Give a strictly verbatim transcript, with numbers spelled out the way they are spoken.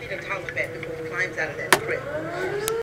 need a toddler bed before he climbs out of that crib.